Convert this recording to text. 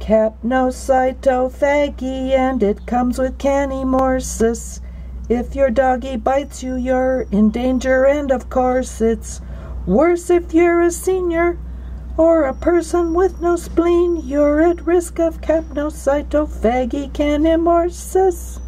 Capnocytophagy, and it comes with canimorsus. If your doggy bites you, you're in danger, and of course it's worse if you're a senior or a person with no spleen. You're at risk of Capnocytophaganimorsus.